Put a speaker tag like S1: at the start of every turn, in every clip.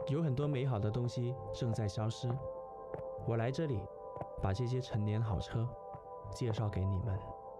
S1: 有很多美好的东西正在消失。我来这里，把这些陈年好车介绍给你们。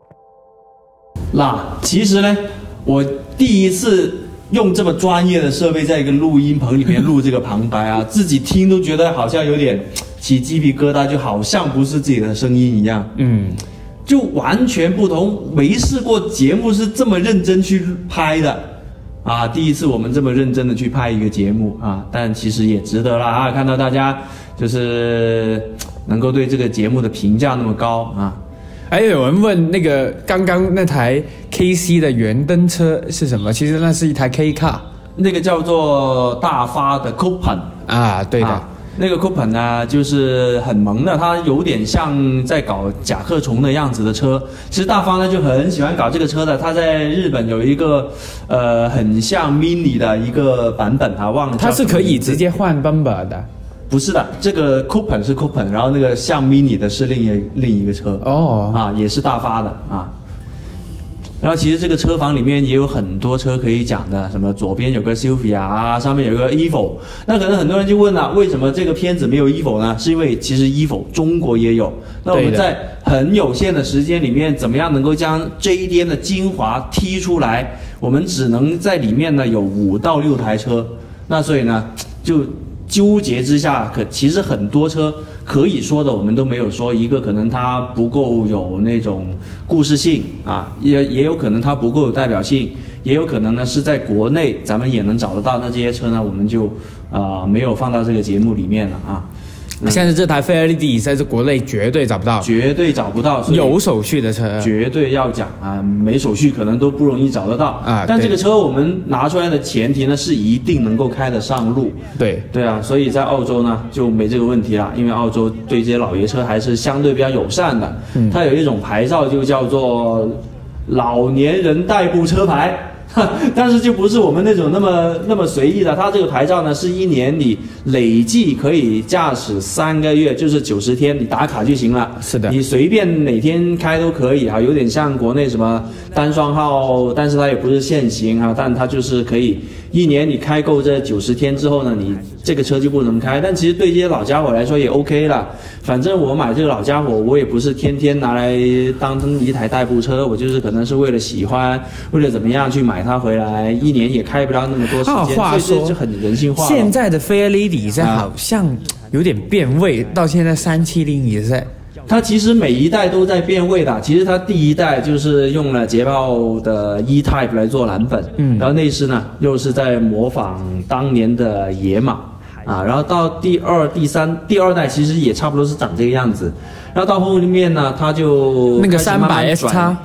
S2: 那其实呢，我第一次用这么专业的设备在一个录音棚里面录这个旁白啊，自己听都觉得好像有点起鸡皮疙瘩，就好像不是自己的声音一样。就完全不同，没试过节目是这么认真去拍的啊！第一次我们这么认真的去拍一个节目啊，但其实也值得了啊！看到大家就是能够对这个节目的评价那么高啊！
S3: 还有人问那个刚刚那台 KC 的圆灯车是什么？其实那是一台 K car，
S2: 那个叫做大发的 Coupon
S3: 啊，对的。
S2: 那个 Coupon 呢，就是很萌的，它有点像在搞甲壳虫的样子的车。其实大发呢就很喜欢搞这个车的，他在日本有一个很像 Mini 的一个版本啊，忘了。
S3: 它是可以直接换 bumper 的。
S2: 不是的，这个 Coupon 是 Coupon， 然后那个像 Mini 的是另一个车
S3: 哦，
S2: 啊，也是大发的啊。然后其实这个车房里面也有很多车可以讲的，什么左边有个 Silvia 啊，上面有个 Evo。那可能很多人就问了，为什么这个片子没有 Evo 呢？是因为其实 Evo 中国也有。那我们在很有限的时间里面，怎么样能够将JDM的精华踢出来？我们只能在里面呢有5到6台车。那所以呢，就纠结之下，其实很多车可以说的我们都没有说，一个可能它不够有那种故事性啊，也有可能它不够有代表性，也有可能呢是在国内咱们也能找得到，那这些车呢我们就没有放到这个节目里面了啊。
S3: 像是这台菲尔利迪在这国内绝对找不到，
S2: 绝对找不到，
S3: 有手续的车
S2: 绝对要讲啊，没手续可能都不容易找得到
S3: 啊。
S2: 但这个车我们拿出来的前提呢是一定能够开得上路。对啊，所以在澳洲呢就没这个问题了，因为澳洲对这些老爷车还是相对比较友善的。它有一种牌照就叫做老年人代步车牌。但是就不是我们那种那么随意的，它这个牌照呢是1年你累计可以驾驶3个月，就是90天，你打卡就行了。
S3: 是的，
S2: 你随便哪天开都可以啊，有点像国内什么单双号，但是它也不是限行啊，但它就是可以1年你开够这90天之后呢，你这个车就不能开。但其实对这些老家伙来说也 OK 了，反正我买这个老家伙，我也不是天天拿来当一台代步车，我就是可能是为了喜欢，为了怎么样去买它回来，1年也开不了那么多时间。
S3: 话说
S2: 就很人性化。
S3: 现在的菲尔利迪在好像有点变味，到现在370也在。
S2: 它其实每一代都在变味的。其实它第一代就是用了捷豹的 E-Type 来做蓝本，然后内饰呢又是在模仿当年的野马啊，然后到第二代其实也差不多是长这个样子，然后到后面呢，它就
S3: 那个300S 叉。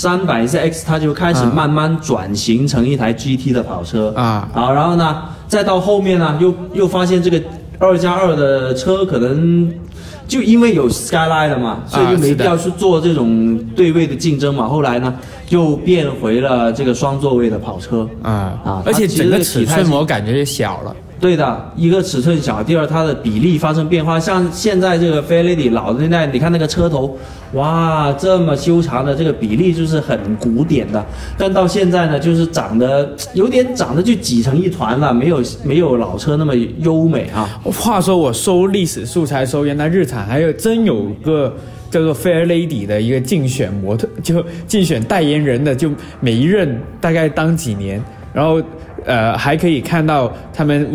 S2: 300X 它就开始慢慢转型成一台 GT 的跑车啊，然后呢，再到后面呢，又发现这个2+2的车可能就因为有 Skyline 了嘛，所以就没必要去做这种对位的竞争嘛。后来呢，又变回了这个双座位的跑车
S3: 而且整个尺寸我感觉就小了。
S2: 对的，一个尺寸小，第二它的比例发生变化。像现在这个菲尔利迪老的那代，你看那个车头，哇，这么修长的这个比例就是很古典的。但到现在呢，就是长得就挤成一团了，没有老车那么优美啊。
S3: 话说我收历史素材收原来日产还有真有个叫做 Fair Lady 的一个竞选模特，就竞选代言人的，就每一任大概当几年，然后还可以看到他们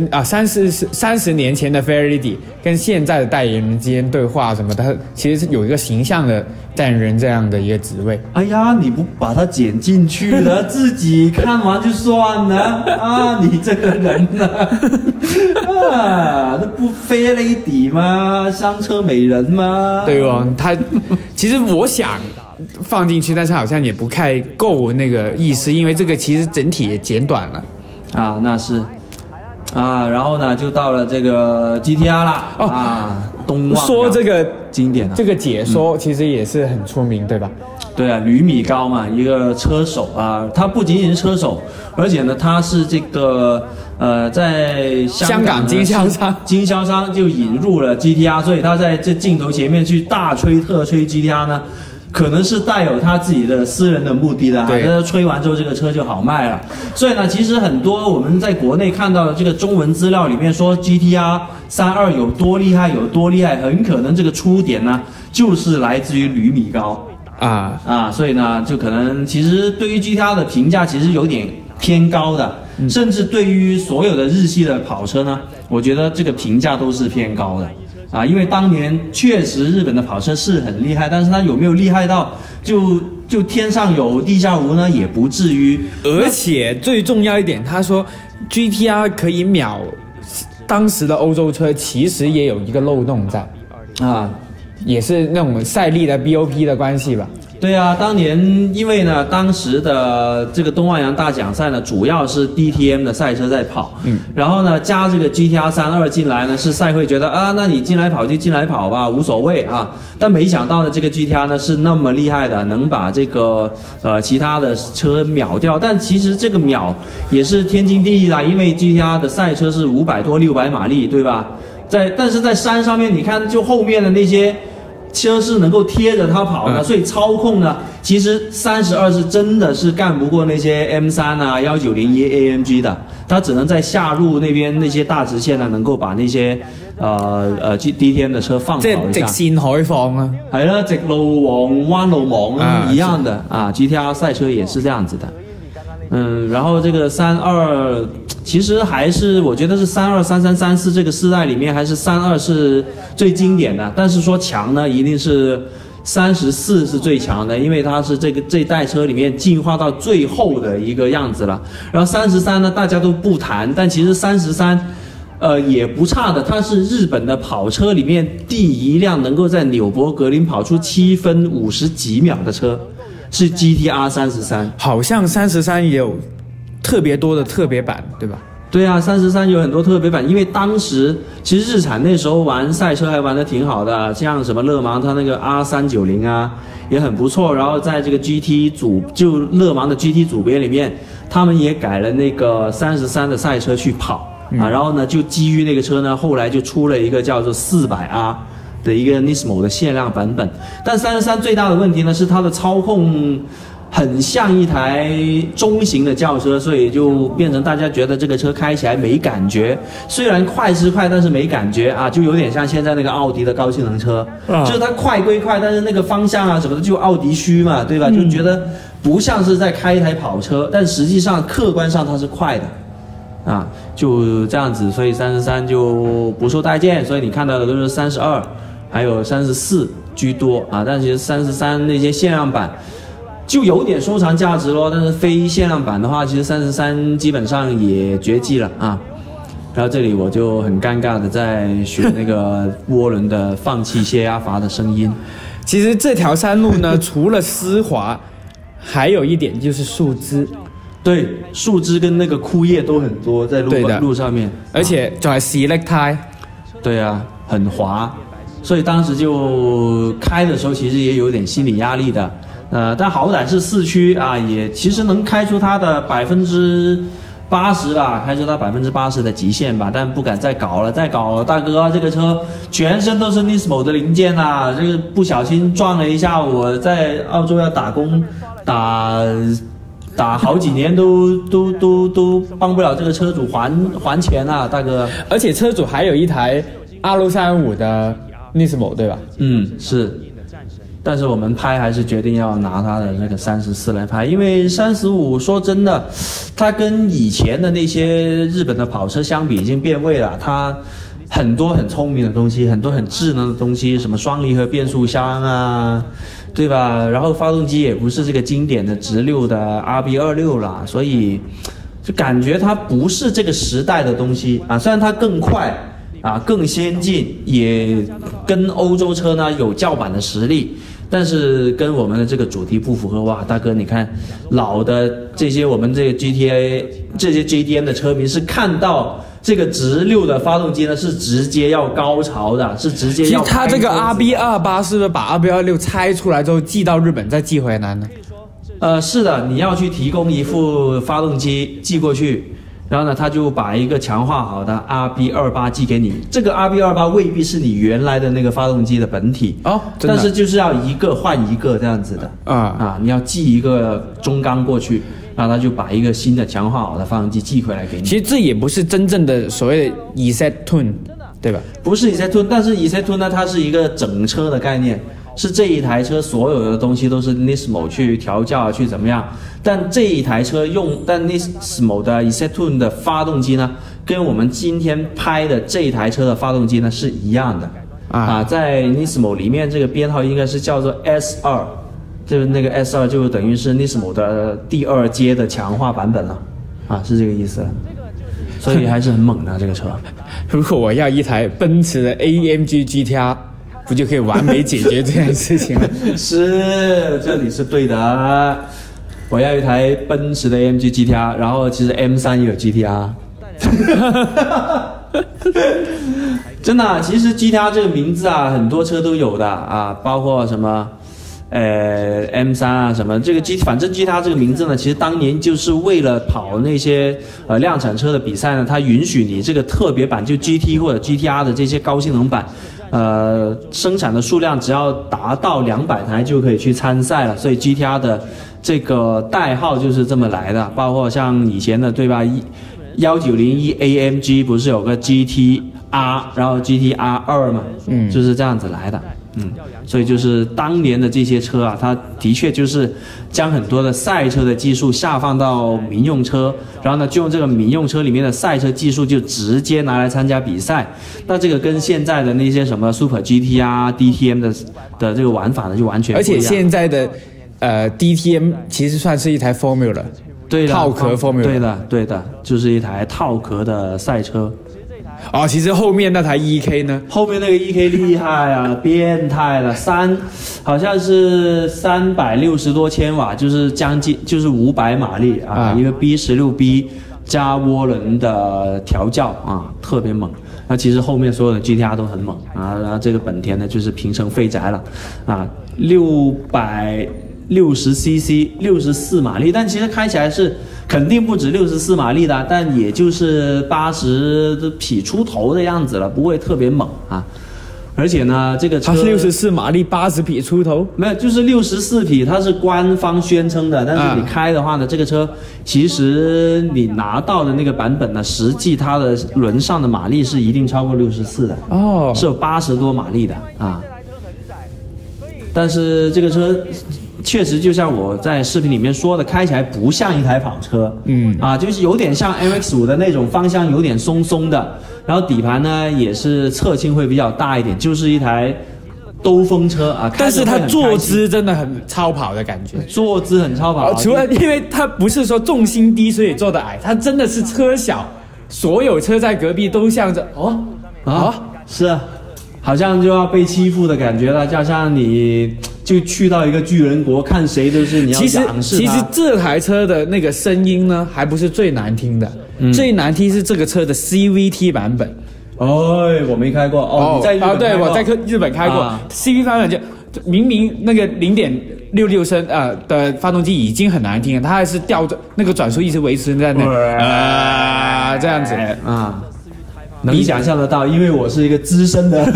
S3: 30年前的 Fair Lady 跟现在的代言人之间对话什么的，其实是有一个形象的代言人这样的一个职位。
S2: 哎呀，你不把它剪进去了，自己看完就算了啊！你这个人呢，那不 Fair Lady 吗？香车美人吗？
S3: 对哦，他其实我想放进去，但是好像也不太够那个意思，因为这个其实整体也简短了
S2: 啊，那是啊，然后呢就到了这个 GTR 啦东望
S3: 说这个
S2: 经典
S3: 这个解说其实也是很出名，对吧？
S2: 对啊，吕米高嘛，一个车手啊，他不仅仅是车手，而且呢他是这个在香港
S3: 经
S2: 销商就引入了 GTR， 所以他在这镜头前面去大吹特吹 GTR 呢。 可能是带有他自己的私人的目的的，
S3: 对，
S2: 他吹完之后这个车就好卖了。所以呢，其实很多我们在国内看到的这个中文资料里面说 GTR 32有多厉害，很可能这个出点呢就是来自于铝米高啊，所以呢，就可能其实对于 GTR 的评价其实有点偏高的，甚至对于所有的日系的跑车呢，我觉得这个评价都是偏高的。因为当年确实日本的跑车是很厉害，但是它有没有厉害到就天上有地下无呢？也不至于。
S3: 而且最重要一点，他说 GTR 可以秒当时的欧洲车，其实也有一个漏洞在也是那种赛力的 BOP 的关系吧。
S2: 对啊，当年因为呢，当时的这个东万洋大奖赛呢，主要是 DTM 的赛车在跑，然后呢加这个 GTR 32进来呢，是赛会觉得那你进来跑就进来跑吧，无所谓啊。但没想到呢，这个 GTR 呢是那么厉害的，能把这个其他的车秒掉。但其实这个秒也是天经地义的，因为 GTR 的赛车是500多600马力，对吧？但是在山上面，你看就后面的那些车是能够贴着它跑的，所以操控呢，其实32是真的是干不过那些 M3 啊191 AMG 的，它只能在下路那边那些大直线呢，能够把那些DTM 的車放跑一下，
S3: 即係直線海放啊，
S2: 係啦，直路王彎路王一樣的GTR 賽車也是這樣子的。然後這個32其實還是我覺得是32、33、34這個世代裡面還是32是最經典的，但是說強呢一定是34是最強的，因為它是這代車裡面進化到最後的一個樣子了。然後33呢大家都不談，但其實33也不差的，它是日本的跑車裡面第一輛能夠在紐伯格林跑出7分50幾秒的車，是 GTR 33，
S3: 好像33也有特別多的特別版，對吧？
S2: 对啊，33有很多特别版，因为当时其实日产那时候玩赛车还玩得挺好的，像什么勒芒它那个 R390啊也很不错，然后在这个 GT 组就勒芒的 GT 组别里面，他们也改了那个33的赛车去跑然后呢就基于那个车呢，后来就出了一个叫做400R的一个 Nismo 的限量版本。但33最大的问题呢是它的操控很像一台中型的轿车，所以就变成大家觉得这个车开起来没感觉，虽然快是快，但是没感觉就有点像现在那个奥迪的高性能车就是它快归快，但是那个方向什么的就奥迪虚嘛，对吧？就觉得不像是在开一台跑车，但实际上客观上它是快的就这样子，所以33就不受待见，所以你看到的都是32还有34居多但其实33那些限量版就有点收藏价值咯，但是非限量版的话，其实33基本上也绝迹了然后这里我就很尴尬的在学那个涡轮的放弃泄压阀的声音。
S3: 其实这条山路呢，除了丝滑，还有一点就是树枝。
S2: 对，树枝跟那个枯叶都很多在路上面，
S3: 而且仲係slick胎。
S2: 对啊，很滑，所以当时就开的时候其实也有点心理压力的。但好歹是四驱也其实能开出它的80%吧，开出它80%的极限吧，但不敢再搞了，大哥，这个车全身都是 Nismo 的零件这个不小心撞了一下，我在澳洲要打工打好几年都帮不了这个车主还钱大哥。
S3: 而且车主还有一台 R35 的 Nismo 对吧？
S2: 是。但是我们拍还是决定要拿它的那个34来拍，因为35说真的，它跟以前的那些日本的跑车相比已经变味了，它很多很聪明的东西，很多很智能的东西，什么双离合变速箱对吧？然后发动机也不是这个经典的直六的 RB26 了，所以就感觉它不是这个时代的东西虽然它更快更先进，也跟欧洲车呢有叫板的实力，但是跟我们的这个主题不符合。哇，大哥，你看老的这些我们这个 GTA 这些 JDM 的车迷是看到这个直六的发动机呢是直接要高潮的，是直接要。
S3: 其实他这个 RB28是不是把 RB26拆出来之后寄到日本再寄回来呢？
S2: 是的，你要去提供一副发动机寄过去， 然后呢，他就把一个强化好的 RB28 寄给你。这个 RB28 未必是你原来的那个发动机的本体
S3: 哦，真的
S2: 但是就是要一个换一个这样子的你要寄一个中钢过去，然后他就把一个新的强化好的发动机寄回来给你。
S3: 其实这也不是真正的所谓的 EZ Tune， 对吧？
S2: 不是 EZ Tune， 但是 EZ Tune 呢，它是一个整车的概念。是这一台车所有的东西都是 Nismo 去调教去怎么样？但这一台车但 Nismo 的 EZ Tune 的发动机呢，跟我们今天拍的这一台车的发动机呢是一样的在 Nismo 里面这个编号应该是叫做 S2， 就是那个 S2 就等于是 Nismo 的第2阶的强化版本了是这个意思了。所以还是很猛的这个车。
S3: 如果我要一台奔驰的 AMG GTR。不就可以完美解决这件事情了？
S2: 是，这里是对的。我要一台奔驰的 AMG GTR， 然后其实 M3 也有 GTR。真的其实 GTR 这个名字很多车都有的包括什么M3 什么这个反正 GTR 这个名字呢，其实当年就是为了跑那些量产车的比赛呢，它允许你这个特别版就 GT 或者 GTR 的这些高性能版。生产的数量只要达到200台就可以去参赛了，所以 GTR 的这个代号就是这么来的。包括像以前的对吧，1901 AMG 不是有个 GTR， 然后 GTR2 嘛，就是这样子来的。所以就是当年的这些车它的确就是将很多的赛车的技术下放到民用车，然后呢就用这个民用车里面的赛车技术就直接拿来参加比赛。那这个跟现在的那些什么 Super GT DTM 的这个玩法呢就完全不一样。
S3: 而且现在的DTM 其实算是一台 Formula，
S2: 对的，
S3: 套壳 Formula，
S2: 对的，就是一台套壳的赛车。
S3: 其实后面那台 EK 呢？
S2: 后面那个 EK 厉害变态了，好像是360多千瓦，就是将近就是500马力一个 B16B 加涡轮的调教特别猛。那其实后面所有的 GTR 都很猛然后这个本田呢就是平成废宅了660cc 64马力，但其实开起来是肯定不止64马力的，但也就是80匹出头的样子了，不会特别猛而且呢，这个车
S3: 它是64马力80匹出头，
S2: 没有，就是64匹，它是官方宣称的，但是你开的话呢，这个车其实你拿到的那个版本呢，实际它的轮上的马力是一定超过64的是有80多马力的但是这个车确实就像我在视频里面说的，开起来不像一台跑车，就是有点像 MX-5 的那种方向有点松松的，然后底盘呢也是侧倾会比较大一点，就是一台兜风车
S3: 但是它坐姿真的很超跑的感觉，
S2: 坐姿很超跑
S3: 除了因为它不是说重心低所以坐得矮，它真的是车小，所有车在隔壁都向着
S2: 是好像就要被欺负的感觉了，就像你就去到一个巨人国，看谁都是你要仰视他。
S3: 其实这台车的那个声音呢，还不是最难听的，最难听是这个车的 CVT 版本。
S2: 我没开过你在日本开过
S3: 对，我在日本开过CVT 版本就明明那个0.66升的发动机已经很难听了，它还是吊着那个转速一直维持在那这样子
S2: 能想象得到，因为我是一个资深的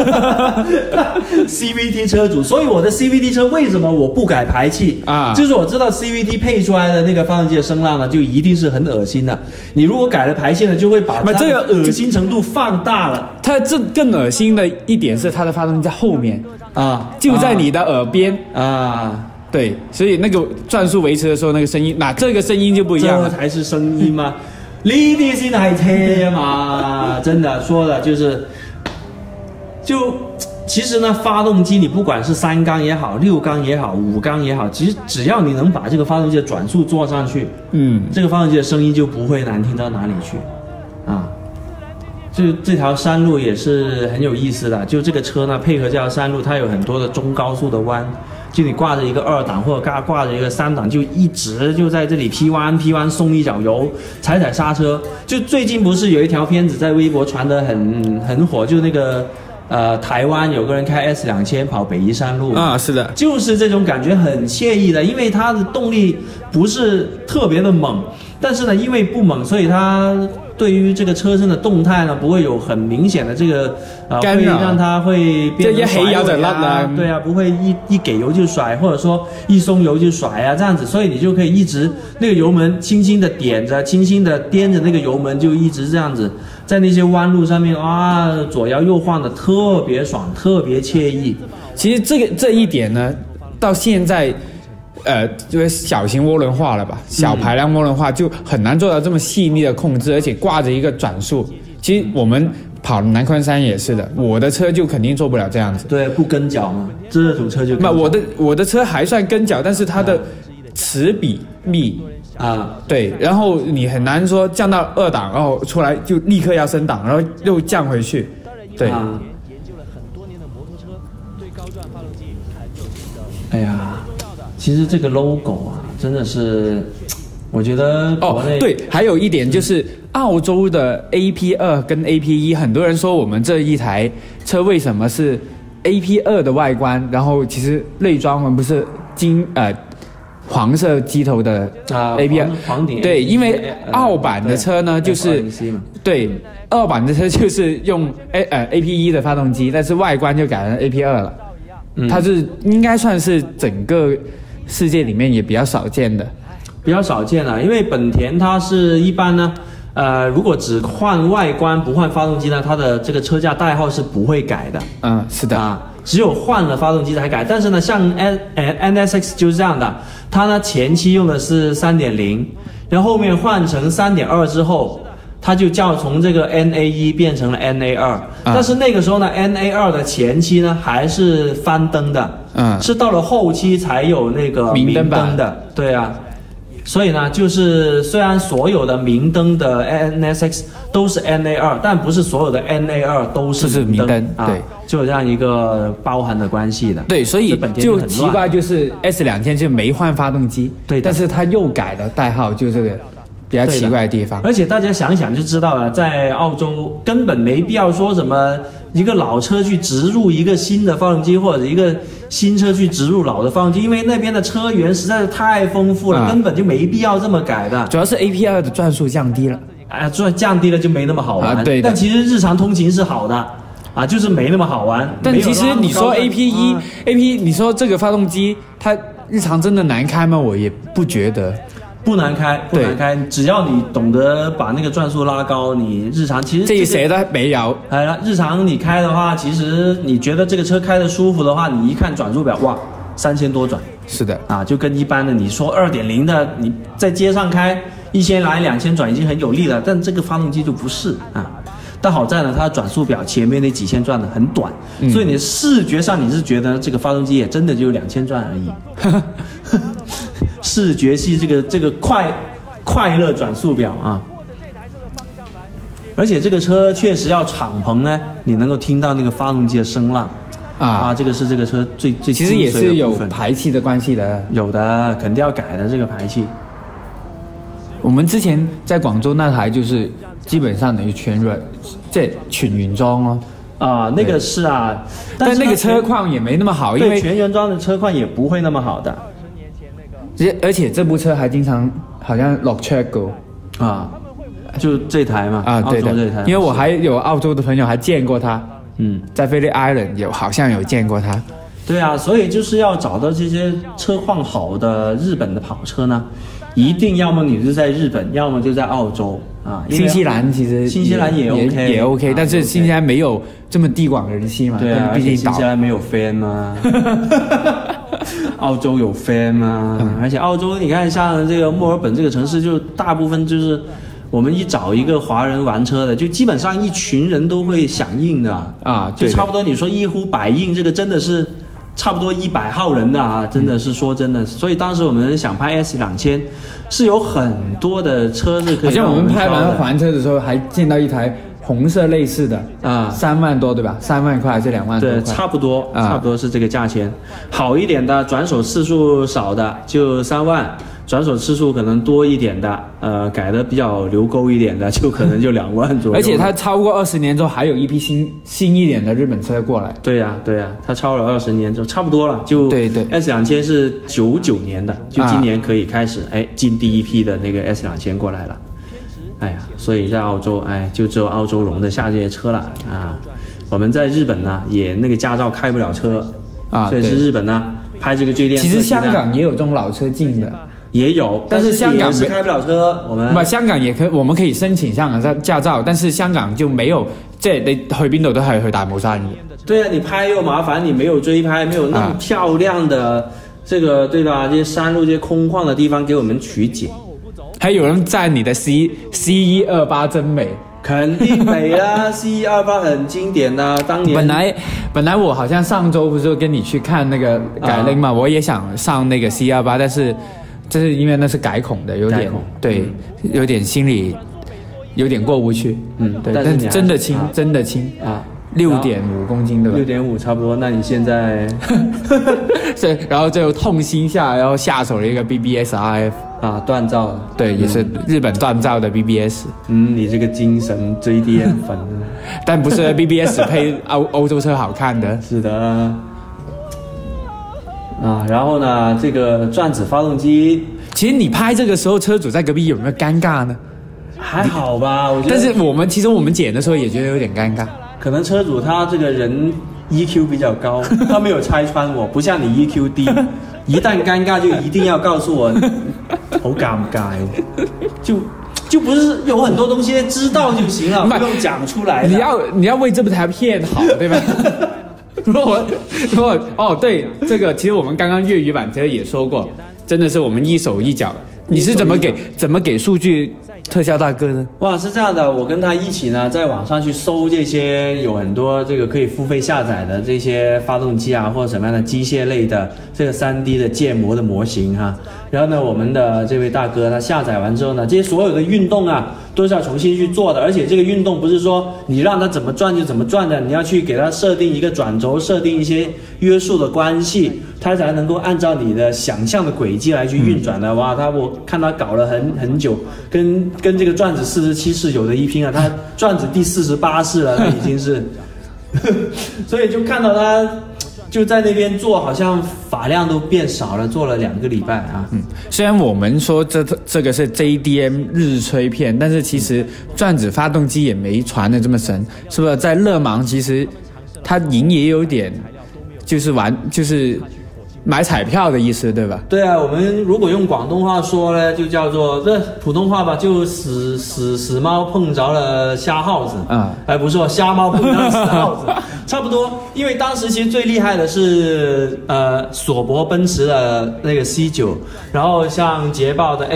S2: CVT 车主，所以我的 CVT 车为什么我不改排气就是我知道 CVT 配出来的那个发动机的声浪呢，就一定是很恶心的。你如果改了排气呢，就会把它的恶心程度放大了。
S3: 它这更恶心的一点是它的发动机在后面就在你的耳边对，所以那个转速维持的时候，那个声音，这个声音就不一样了。
S2: 这才是声音吗？呢啲先係車嘛，真的說的就其實呢，發動機你不管是3缸也好，6缸也好，5缸也好，其實只要你能把這個發動機的轉速做上去，這個發動機的聲音就不會難聽到哪裡去就這條山路也是很有意思的，就這個車呢配合這條山路，它有很多的中高速的彎，就你掛着一個2檔或者掛着一個3檔，就一直就在這裡劈彎鬆一腳油，踩剎車。就最近不是有一條片子在微博傳得很火，就那個台湾有个人开 S2000 跑北宜山路
S3: 啊，是的，
S2: 就是这种感觉很惬意的，因为它的动力不是特别的猛，但是呢，因为不猛，所以它对于这个车身的动态呢，不会有很明显的这个会让它会变成甩尾啊，对啊，不会一给油就甩，或者说一松油就甩啊这样子，所以你就可以一直那个油门轻轻的点着，轻轻的掂着那个油门，就一直这样子在那些弯路上面啊，左摇右晃的特别爽，特别惬意。
S3: 其实这一点呢，到现在。就是小型涡轮化了吧，小排量涡轮化就很难做到这么细腻的控制，而且挂着一个转速。其实我们跑南昆山也是的，我的车就肯定做不了这样子。
S2: 对，不跟脚嘛，这种车就跟脚。
S3: 我的车还算跟脚，但是它的齿比密
S2: 啊，
S3: 对，然后你很难说降到2档，然后出来就立刻要升档，然后又降回去。对。
S2: 哎呀。其实这个 logo 啊，真的是，我觉得国内
S3: 对，还有一点就是澳洲的 AP2 跟 AP1，很多人说我们这一台车为什么是 AP2 的外观，然后其实内装我们不是黄色机头的AP2，
S2: 黄顶，
S3: 对，因为澳版的车呢就是对，澳版的车就是用AP1 的发动机，但是外观就改成 AP2 了，它是应该算是整个世界里面也比较少见的，
S2: 比较少见了。因为本田它是一般呢，如果只换外观不换发动机呢，它的这个车架代号是不会改的。
S3: 嗯，是的
S2: 啊，只有换了发动机才改。但是呢，像 NSX 就是这样的，它呢前期用的是 3.0， 然后后面换成 3.2 之后，它就叫从这个 NA1 变成了 NA2，但是那个时候呢 NA2 的前期呢还是翻灯的，是到了后期才有那个明灯的，对啊，所以呢就是虽然所有的明灯的 NSX 都是 NA2， 但不是所有的 NA2 都是明灯啊，对，就有这样一个包含的关系的。
S3: 对，所以就奇怪，就是 S2000 就没换发动机，对，但是它又改了代号，就这个比较奇怪的地方。
S2: 而且大家想想就知道了，在澳洲根本没必要说什么一个老车去植入一个新的发动机，或者一个新车去植入老的发动机，因为那边的车源实在是太丰富了，根本就没必要这么改的。
S3: 主要是 AP2 的转速降低了，
S2: 降低了就没那么好玩。
S3: 对的。
S2: 但其实日常通勤是好的啊，就是没那么好玩。
S3: 但其实你说 AP1、AP， 你说这个发动机它日常真的难开吗？我也不觉得。
S2: 不难开，不难开，只要你懂得把那个转速拉高，你日常其实
S3: 这谁都没有。
S2: 日常你开的话，其实你觉得这个车开得舒服的话，你一看转速表，哇，3000多转。
S3: 是的
S2: 啊，就跟一般的你说2.0的，你在街上开1000来2000转已经很有力了，但这个发动机就不是啊。但好在呢，它的转速表前面那几千转的很短，所以你视觉上你是觉得这个发动机也真的就2000转而已。视觉系这个快乐转速表啊，而且这个车确实要敞篷呢，你能够听到那个发动机的声浪啊，这个是这个车最
S3: 其实也是有排气的关系的，
S2: 有的肯定要改的这个排气。
S3: 我们之前在广州那台就是基本上等于全原装哦。
S2: 啊，那个是啊，
S3: 但那个车况也没那么好，因为
S2: 全原装的车况也不会那么好的。
S3: 而且这部车还经常好像落车过
S2: 啊，就这台嘛
S3: 啊，对的，因为我还有澳洲的朋友还见过他，在菲利 Island 好像有见过他。
S2: 对啊，所以就是要找到这些车况好的日本的跑车呢，一定要么你就在日本，要么就在澳洲啊。
S3: 新西兰其实
S2: 新西兰也 OK，
S3: 但是新西兰没有这么地广人稀嘛，
S2: 对啊，
S3: 毕竟
S2: 新西兰没有 fan 嘛。澳洲有 fan 吗？而且澳洲你看像这个墨尔本这个城市，就大部分就是我们一找一个华人玩车的，就基本上一群人都会响应的啊，就差不多你说一呼百应，这个真的是差不多100号人的啊，真的是说真的。所以当时我们想拍 S2000，是有很多的车是可以。
S3: 好像我们拍完还车的时候还见到一台红色类似的啊，3万多对吧？3万块还是2万多块？
S2: 对，差不多是这个价钱。好一点的，转手次数少的就3万， 转手次数可能多一点的，改的比较留沟一点的，就可能就2万左右。
S3: 而且它超过20年之后，还有一批新一点的日本车过来。
S2: 对呀，它超了20年之后，差不多了。就
S3: 对
S2: S2000是99年的，就今年可以开始进第一批的那个 S2000过来了。哎呀，所以在澳洲，就只有澳洲容得下这些车了啊。我们在日本呢，也那个驾照开不了车啊，所以是日本呢拍这个最电。
S3: 其实香港也有这种老车进的，
S2: 也有，但是香港是开不了车。
S3: 香港也可以，我们可以申请香港驾照，但是香港就没有，即係你去邊度都係去大帽山嘅。
S2: 对啊，你拍又麻烦，你没有追拍，没有那么漂亮的这个，对吧？这些山路、这些空旷的地方给我们取景。
S3: 还有人赞你的 C128真美，
S2: 肯定美啦！C128 很经典的，当年
S3: 本来我好像上周不是跟你去看那个改令嘛，我也想上那个 C128，但是这是因为那是改孔的，有点对，有点心里有点过不去。对，但是真的轻，真的轻啊，6.5公斤对吧
S2: ？6.5差不多。那你现在
S3: 对，然后就痛心下，然后下手了一个 BBS RF。
S2: 锻造的，
S3: 对，也是日本锻造的 BBS。
S2: 你这个精神JDM 粉，
S3: 但不是 BBS 配欧洲车好看的。
S2: 是的。然后呢，这个转子发动机，
S3: 其实你拍这个时候，车主在隔壁有没有尴尬呢？
S2: 还好吧，我觉得。
S3: 但是其实我们剪的时候也觉得有点尴尬。
S2: 可能车主他这个人 EQ 比较高，他没有拆穿我，不像你 EQ 低。一旦尴尬就一定要告诉我，好尴尬就不是有很多东西知道就行了，不用讲出来。
S3: 你要为这部台片好，对吧？如果对这个，其实我们刚刚粤语版其实也说过，真的是我们一手一脚。你是怎么给数据特效大哥呢？
S2: 哇，是这样的，我跟他一起呢，在网上去搜这些有很多这个可以付费下载的这些发动机啊，或者什么样的机械类的这个3D 的建模的模型哈。然后呢，我们的这位大哥他下载完之后呢，这些所有的运动啊都是要重新去做的，而且这个运动不是说你让它怎么转就怎么转的，你要去给它设定一个转轴，设定一些约束的关系，它才能够按照你的想象的轨迹来去运转的。哇，我看他搞了很久，跟这个转子47式有的一拼啊，他转子第48式了，他已经是，所以就看到他就在那边做，好像发量都变少了，做了2个礼拜啊。
S3: 虽然我们说这个是 JDM 日吹片，但是其实转子发动机也没传的这么神，是不是？在勒芒其实它赢也有点，就是买彩票的意思，对吧？
S2: 对啊，我们如果用广东话说呢，就叫做这普通话吧，就死猫碰着了瞎耗子不是说瞎猫碰着了死耗子，差不多。因为当时其实最厉害的是索伯奔驰的那个 C9，然后像捷豹的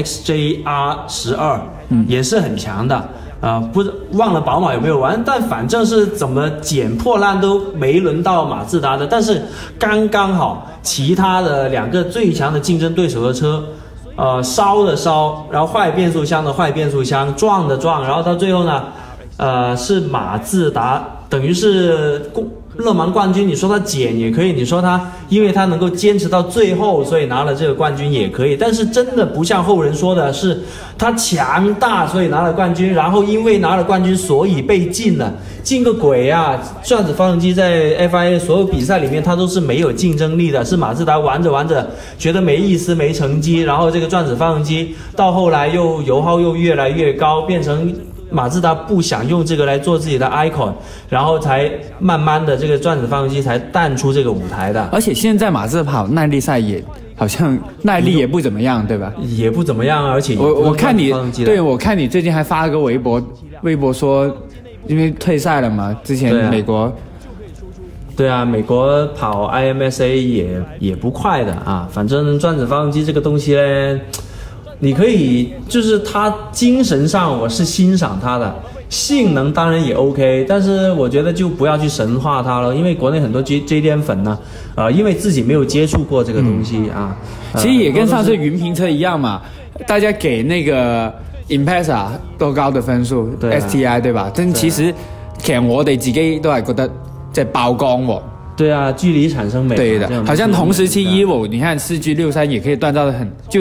S2: XJR12也是很强的。不是忘了宝马有没有玩，但反正是怎么捡破烂都没轮到马自达的。但是刚刚好，其他的2个最强的竞争对手的车，烧的烧，然后坏变速箱的坏变速箱，撞的撞，然后到最后呢，是马自达，等于是勒芒冠军，你说他捡也可以，你说他因为他能够坚持到最后，所以拿了这个冠军也可以。但是真的不像后人说的是他强大，所以拿了冠军，然后因为拿了冠军，所以被禁了。禁个鬼啊！转子发动机在 FIA 所有比赛里面，它都是没有竞争力的，是马自达玩着觉得没意思、没成绩，然后这个转子发动机到后来又油耗又越来越高，变成马自达不想用这个来做自己的 icon， 然后才慢慢的这个转子发动机才淡出这个舞台的。
S3: 而且现在马自达跑耐力赛也好像耐力也不怎么样，对吧？
S2: 也不怎么样，而且
S3: 我看你最近还发了个微博说，因为退赛了嘛，之前美国。
S2: 对啊，美国跑 IMSA 也不快的啊，反正转子发动机这个东西呢。你可以就是它精神上我是欣赏它的，性能当然也 OK， 但是我觉得就不要去神化它了，因为国内很多 JDM 粉呢，因为自己没有接触过这个东西啊，
S3: 其实也跟上次云评车一样嘛，大家给那个 Impreza 多高的分数，对STI 对吧？但其实我哋自己都係覺得即係爆光喎。
S2: 对啊，距离产生美。
S3: 对的，好像同时期 Evo， 你看4G63也可以锻造的很，就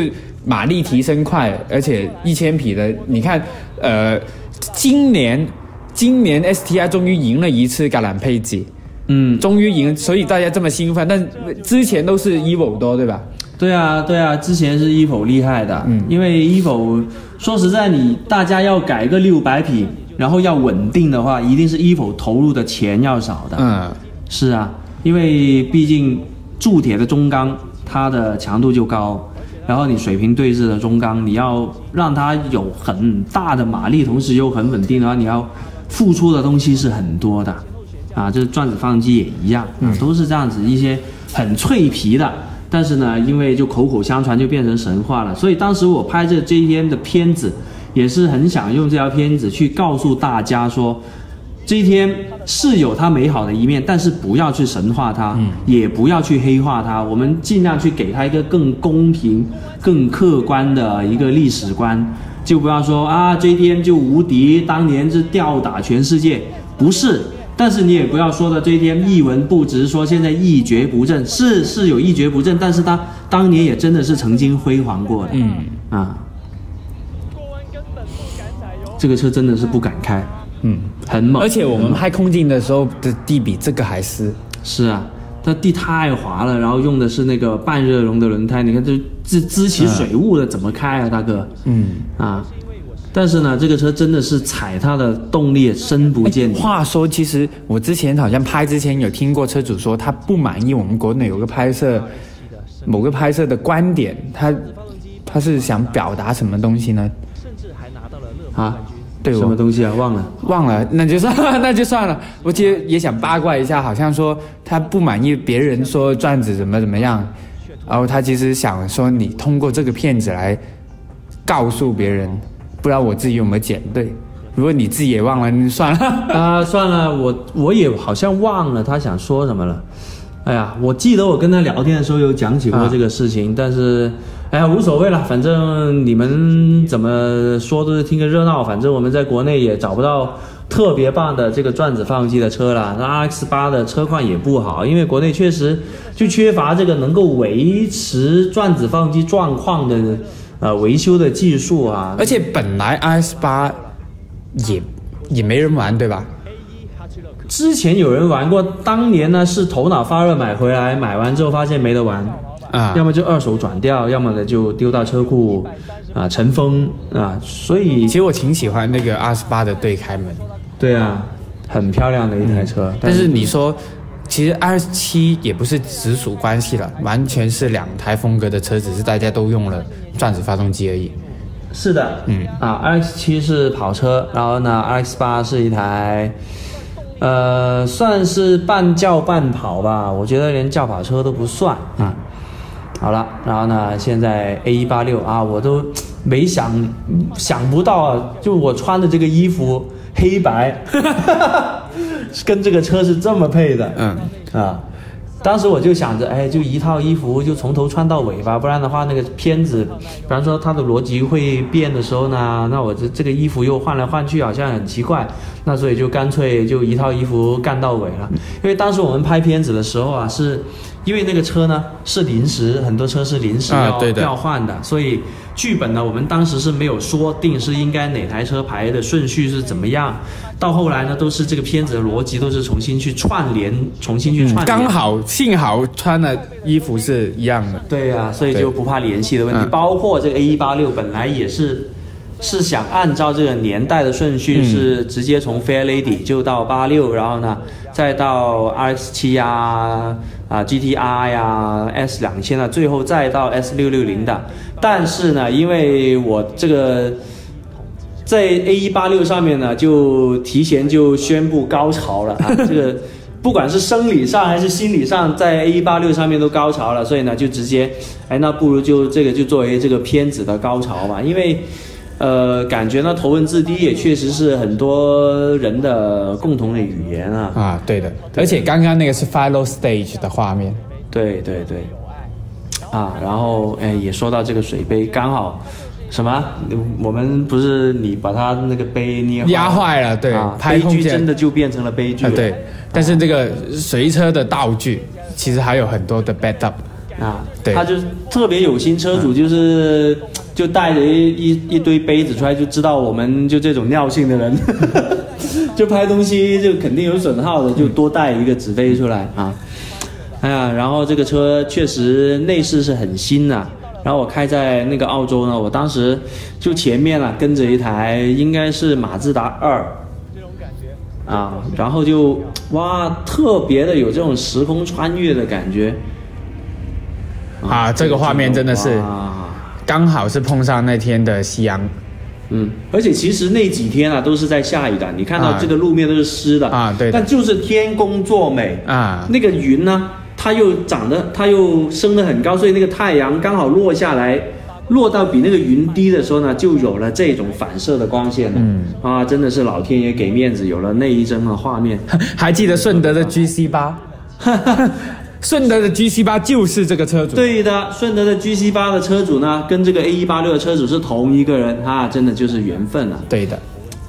S3: 马力提升快，而且1000匹的，你看，今年 STI 终于赢了一次橄榄配置，终于赢，所以大家这么兴奋。但之前都是 Evo 多，对吧？
S2: 对啊，之前是 Evo 厉害的，因为 Evo 说实在大家要改个600匹，然后要稳定的话，一定是 Evo 投入的钱要少的。是啊，因为毕竟铸铁的中钢它的强度就高，然后你水平对峙的中钢，你要让它有很大的马力，同时又很稳定的话，你要付出的东西是很多的啊。这转子发动机也一样，都是这样子一些很脆皮的。但是呢，因为就口口相传就变成神话了，所以当时我拍这 JDM 的片子，也是很想用这条片子去告诉大家说，JDM 是有它美好的一面，但是不要去神化它，也不要去黑化它，我们尽量去给它一个更公平、更客观的一个历史观，就不要说啊 JDM 就无敌，当年是吊打全世界，不是。但是你也不要说的JDM一文不值，说现在一蹶不振，是有一蹶不振，但是它当年也真的是曾经辉煌过的。这个车真的是不敢开，很猛。
S3: 而且我们拍空镜的时候的地比这个还湿。
S2: 是啊，它地太滑了，然后用的是那个半热熔的轮胎，你看这支起水雾的怎么开啊，大哥？但是呢，这个车真的是踩它的动力深不见底。
S3: 话说，其实我之前好像拍之前有听过车主说，他不满意我们国内有个某个拍摄的观点，他是想表达什么东西呢？对，
S2: 什么东西啊？
S3: 忘了，那就算了。我其实也想八卦一下，好像说他不满意别人说转子怎么样，然后他其实想说你通过这个片子来告诉别人。不知道我自己有没有剪对，如果你自己也忘了，你算了
S2: 算了，我也好像忘了他想说什么了。哎呀，我记得我跟他聊天的时候有讲起过这个事情，但是哎呀无所谓了，反正你们怎么说都是听个热闹，反正我们在国内也找不到特别棒的这个转子发动机的车了。那 RX8 的车况也不好，因为国内确实就缺乏这个能够维持转子发动机状况的维修的技术啊。
S3: 而且本来 RX8 也没人玩，对吧？
S2: 之前有人玩过，当年呢是头脑发热买回来，买完之后发现没得玩啊，要么就二手转掉，要么呢就丢到车库啊尘封啊。所以
S3: 其实我挺喜欢那个RX8的对开门。
S2: 对啊，很漂亮的一台车。
S3: 但是你说其实 RX7 也不是直属关系了，完全是两台风格的车，只是大家都用了转子发动机而已。
S2: 是的，RX7 是跑车，然后呢 RX8 是一台算是半轿半跑吧，我觉得连轿跑车都不算啊。好了，然后呢现在 A186啊，我都没想不到，就我穿的这个衣服黑白跟这个车是这么配的。当时我就想着，哎，就一套衣服就从头穿到尾吧，不然的话那个片子，比方说它的逻辑会变的时候呢，那我这个衣服又换来换去，好像很奇怪，那所以就干脆就一套衣服干到尾了。因为当时我们拍片子的时候啊，是因为那个车呢是临时，很多车是临时要换的，所以剧本呢我们当时是没有说定是应该哪台车排的顺序是怎么样，到后来呢都是这个片子的逻辑都是重新去串联，
S3: 刚好幸好穿的衣服是一样的。
S2: 对啊，所以就不怕联系的问题。包括这个 A186本来也是想按照这个年代的顺序，是直接从 Fairlady 就到86，然后呢再到 RX7 GTR 呀 S2000 啊，最后再到 S660的。但是呢，因为我这个在 A186 上面呢，就提前就宣布高潮了啊，这个不管是生理上还是心理上，在 A186 上面都高潮了，所以呢就直接，那不如就这个就作为这个片子的高潮嘛，因为感觉呢头文字 D 也确实是很多人的共同的语言啊。
S3: 对的，而且刚刚那个是 Final Stage 的画面。
S2: 对然后也说到这个水杯，刚好什么？我们不是你把它那个杯
S3: 压坏了，对，
S2: 悲剧真的就变成了悲剧。
S3: 对，但是这个随车的道具其实还有很多的 backup。
S2: 啊，
S3: 对
S2: 他就特别有心，车主就是就带着一堆杯子出来，就知道我们就这种尿性的人，就拍东西就肯定有损耗的，就多带一个纸杯出来啊。哎呀，然后这个车确实内饰是很新的。然后我开在那个澳洲呢，我当时就前面啊跟着一台应该是马自达2，啊，然后就哇特别的有这种时空穿越的感觉。
S3: 啊，这个画面真的是刚好是碰上那天的夕阳。
S2: 而且其实那几天啊都是在下雨的，你看到这个路面都是湿的
S3: 啊，对的，
S2: 但就是天公作美
S3: 啊，
S2: 那个云呢，它又升得很高，所以那个太阳刚好落下来，落到比那个云低的时候呢，就有了这种反射的光线了。真的是老天爷给面子，有了那一帧的画面。
S3: 还记得顺德的 GC8？顺德的 GC8就是这个车主。
S2: 对的，顺德的 GC8的车主呢，跟这个 A186的车主是同一个人真的就是缘分了。
S3: 对的。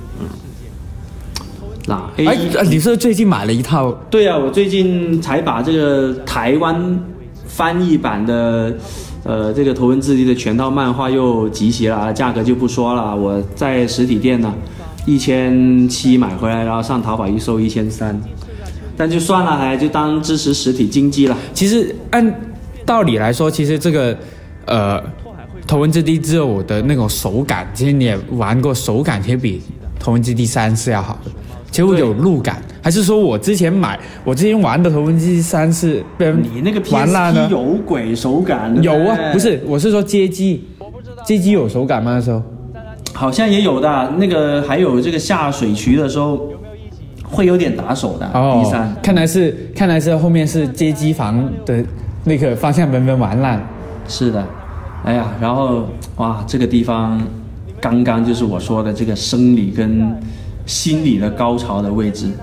S2: 那
S3: 你是最近买了一套？
S2: 对啊，我最近才把这个台湾翻译版的这个头文字 D 的全套漫画又集齐了，价格就不说了。我在实体店呢，1700买回来，然后上淘宝一搜1300，但就算了，就当支持实体经济了。
S3: 其实按道理来说，其实这个头文字 D 只有的那种手感，其实你也玩过，手感其实比头文字 D 3是要好的。其实有路感，还是说我之前玩的头文字 D 3是被人
S2: 你那个
S3: 玩烂了？
S2: 有鬼手感？
S3: 有啊，不是，我是说街机有手感吗？那时候
S2: 好像也有的，那个还有这个下水渠的时候会有点打手的。D3
S3: 看来是后面是街机房的那个方向本玩烂。
S2: 是的，哎呀，然后哇，这个地方刚刚就是我说的这个生理跟心理的高潮的位置，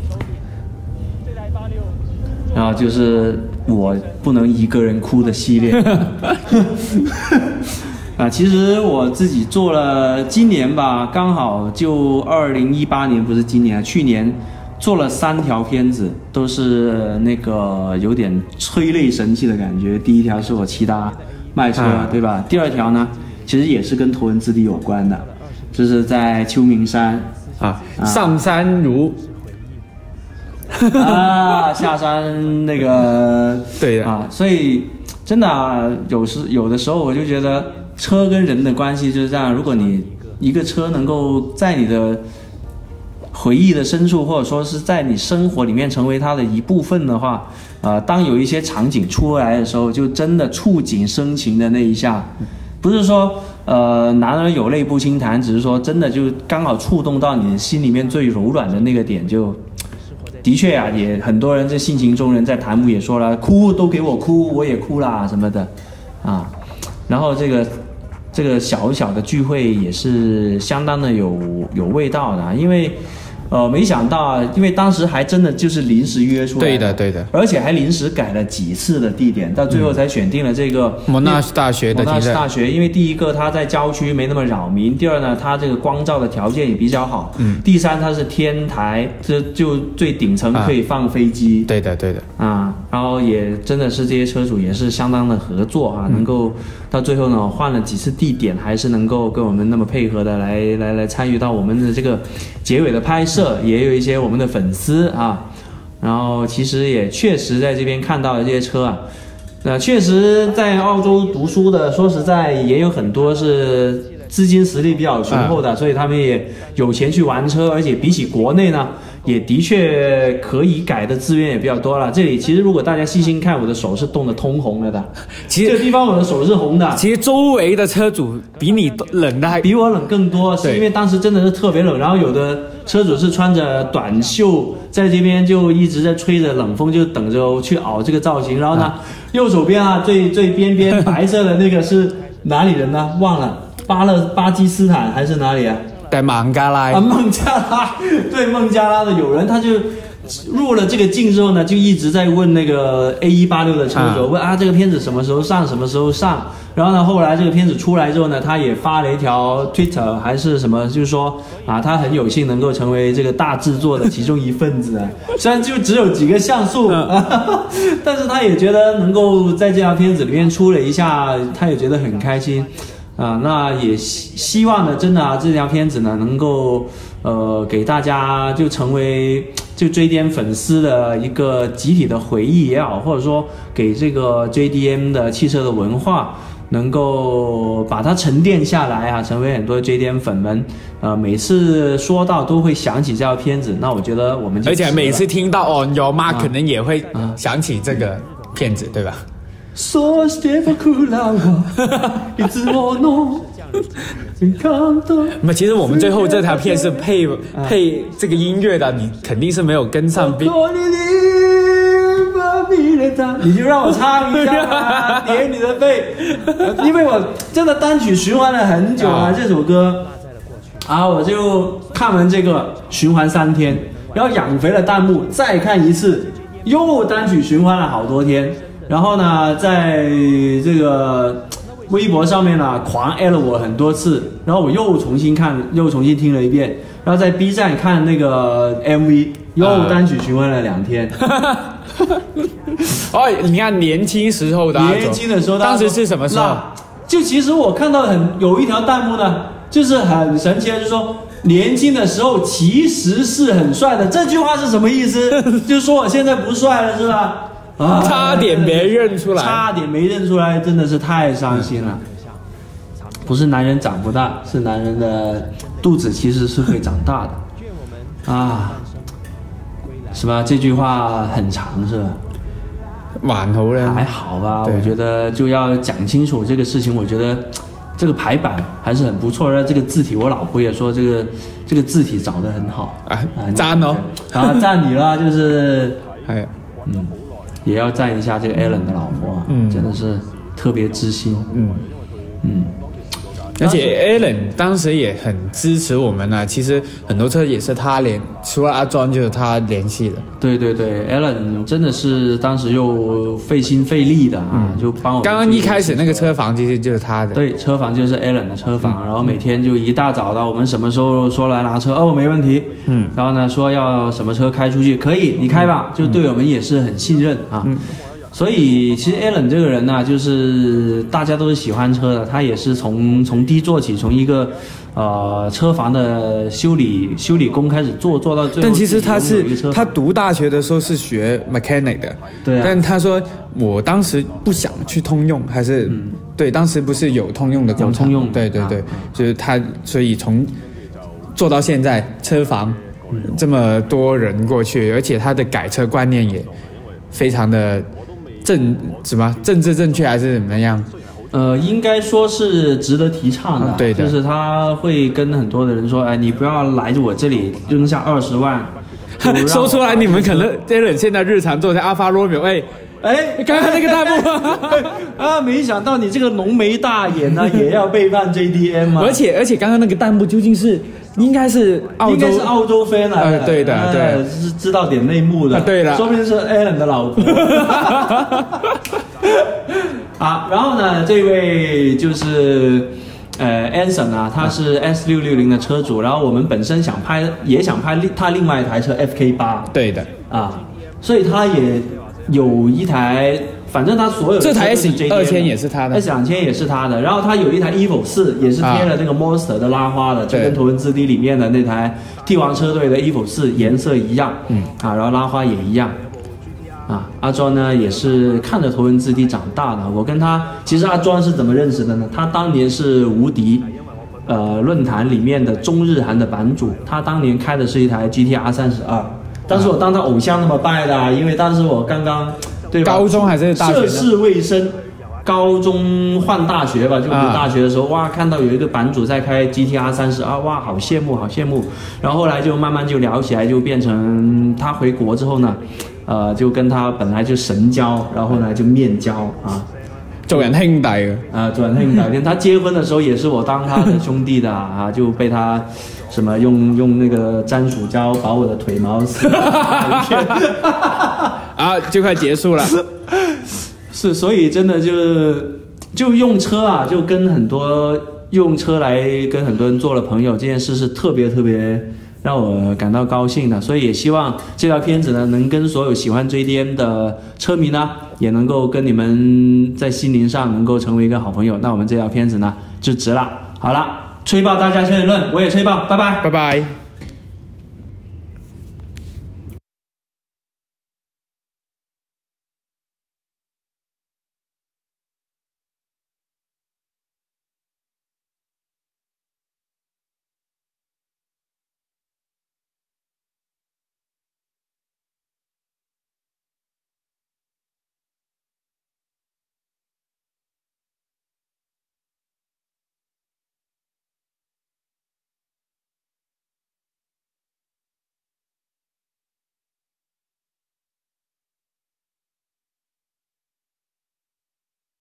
S2: 然后就是我不能一个人哭的系列。其实我自己做了今年吧，刚好就2018年，不是今年，去年做了3条片子，都是那个有点催泪神器的感觉。第一条是我骑搭卖车，对吧？第二条呢，其实也是跟头文字 D 有关的，就是在秋名山
S3: 上山如
S2: 下山那个
S3: 对
S2: 所以真的有的时候我就觉得车跟人的关系就是这样，如果你一个车能够在你的回忆的深处，或者说是在你生活里面成为它的一部分的话，当有一些场景出来的时候，就真的触景生情的那一下，不是说男儿有泪不轻弹，只是说真的就刚好触动到你心里面最柔软的那个点，就的确也很多人这性情中人在弹幕也说了，哭都给我哭，我也哭啦什么的然后这个小小的聚会也是相当的有味道的，因为没想到，因为当时还真的就是临时约出来的，
S3: 对的，
S2: 而且还临时改了几次的地点，到最后才选定了这个
S3: Monash大学的
S2: Monash大学。因为第一个它在郊区没那么扰民，第二呢它这个光照的条件也比较好，第三它是天台，这就最顶层可以放飞机，
S3: 对的
S2: 然后也真的是这些车主也是相当的合作能够到最后呢换了几次地点，还是能够跟我们那么配合的来参与到我们的这个结尾的拍摄，也有一些我们的粉丝然后其实也确实在这边看到的这些车确实在澳洲读书的，说实在也有很多是资金实力比较雄厚的，所以他们也有钱去玩车，而且比起国内呢，也的确可以改的资源也比较多了。这里其实如果大家细心看，我的手是冻得通红了的。其实这个地方我的手是红的。
S3: 其实周围的车主比你冷的还
S2: 比我冷更多，是因为当时真的是特别冷，然后有的车主是穿着短袖在这边就一直在吹着冷风，就等着去熬这个造型。然后呢，右手边最边边白色的那个是哪里人呢？忘了，巴基斯坦还是哪里啊？
S3: 在孟加拉
S2: 孟加拉，对，孟加拉的有人他就入了这个境之后呢，就一直在问那个 A186的车主，问这个片子什么时候上，什么时候上。然后呢，后来这个片子出来之后呢，他也发了一条 Twitter 还是什么，就是说他很有幸能够成为这个大制作的其中一份子。虽然就只有几个像素，但是他也觉得能够在这条片子里面出了一下，他也觉得很开心。那也希望呢，真的这条片子呢能够给大家就成为就 JDM 粉丝的一个集体的回忆也好，或者说给这个 JDM 的汽车的文化能够把它沉淀下来成为很多 JDM 粉们每次说到都会想起这条片子。那我觉得我们就
S3: 而且每次听到 On Your Mark 可能也会想起这个片子，对吧？
S2: そして僕らはいつもの
S3: 那么其实我们最后这条片是配这个音乐的，你肯定是没有跟上。
S2: 你就让我唱一下点你的背，因为我真的单曲循环了很久这首歌我就看完这个循环3天，然后养肥了弹幕，再看一次，又单曲循环了好多天。然后呢，在这个微博上面呢，狂艾了我很多次，然后我又重新看，又重新听了一遍，然后在 B 站看那个 MV， 又单曲循环了2天。
S3: 你看年轻时候的
S2: 年轻的时候，
S3: 当时是什么时候？
S2: 就其实我看到有一条弹幕呢，就是很神奇的，就是说年轻的时候其实是很帅的。这句话是什么意思？就是说我现在不帅了，是吧？
S3: 差点没认出来，
S2: 差点没认出来，真的是太伤心了。不是男人长不大，是男人的肚子其实是会长大的是吧？这句话很长是吧？
S3: 蛮好的，
S2: 还好吧？我觉得就要讲清楚这个事情。我觉得这个排版还是很不错的，这个字体我老婆也说这个字体找得很好
S3: 赞哦！
S2: 赞你了，就是也要赞一下这个 Alan 的老婆真的是特别知心。
S3: 而且 Alan 当时也很支持我们其实很多车也是他除了阿庄就是他联系的。
S2: 对 Alan 真的是当时又费心费力的就帮我。
S3: 刚刚一开始那个车房其实就是他的。
S2: 对，车房就是 Alan 的车房，然后每天就一大早到我们什么时候说来拿车没问题。然后呢说要什么车开出去可以你开吧，就对我们也是很信任所以其实 Alan 这个人呢，就是大家都是喜欢车的，他也是从低做起，从一个车房的修理工开始做到最后。
S3: 但其实他读大学的时候是学 mechanic 的，
S2: 对
S3: 但他说我当时不想去通用，还是对，当时不是有通用的工厂，
S2: 有通用
S3: 对，就是他，所以从做到现在车房这么人过去，而且他的改车观念也非常的政治正确还是怎么样？
S2: 应该说是值得提倡的。
S3: 对的，
S2: 就是他会跟很多的人说，你不要来我这里扔下20万，
S3: 说出来你们可能 Alan 现在日常坐在阿法罗密欧，刚刚那个弹幕
S2: 没想到你这个浓眉大眼呢也要背叛 JDM
S3: 而且刚刚那个弹幕究竟是应该是澳
S2: 洲飞来的，
S3: 对的，对，
S2: 是知道点内幕的，
S3: 对了，
S2: 说明是 Alan 的老婆。然后呢，这位就是Anson 他是 S660的车主，然后我们本身也想拍他另外一台车 FK8，
S3: 对的
S2: 所以他也有一台。反正他所有的
S3: 这台 S2000 也是他的
S2: ，S2000 也是他的。然后他有一台 Evo 4，也是贴了那个 Monster 的拉花的，就跟头文字 D 里面的那台帝王车队的 Evo 4颜色一样，然后拉花也一样。阿庄呢也是看着头文字 D 长大的。我跟他其实阿庄是怎么认识的呢？他当年是无敌论坛里面的中日韩的版主，他当年开的是一台 GTR 32，当时我当他偶像那么拜的，因为当时我刚刚。对吧，
S3: 高中还是大学？
S2: 涉世未深，高中换大学吧，就读大学的时候，看到有一个版主在开 GTR 32，好羡慕，好羡慕。然后后来就慢慢就聊起来，就变成他回国之后呢，就跟他本来就神交，然后呢就面交
S3: 做人兄弟嘅。
S2: 做人兄弟，他结婚的时候也是我当他的兄弟的啊，就被他什么用那个粘鼠胶把我的腿毛撕了一片。
S3: 啊，就快结束了。
S2: 是，所以真的就用车啊，就跟很多用车来跟很多人做了朋友，这件事是特别特别让我感到高兴的。所以也希望这条片子呢，能跟所有喜欢 JDM 的车迷呢，也能够跟你们在心灵上能够成为一个好朋友。那我们这条片子呢就值了。好了，吹爆大家圈言论，我也吹爆，拜拜，
S3: 拜拜。